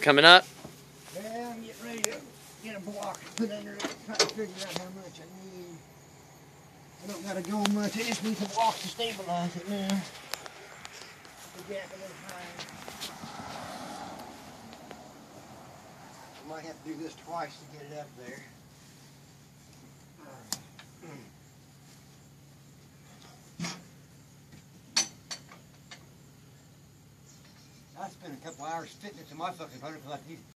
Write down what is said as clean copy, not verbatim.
coming up? Yeah, I'm getting ready to get a block and put under it, trying to figure out how much I need. I don't gotta go much, I just need some block to stabilize it now. The gap a little higher. I might have to do this twice to get it up there. I spent a couple hours fitting it to my fucking hunter because I need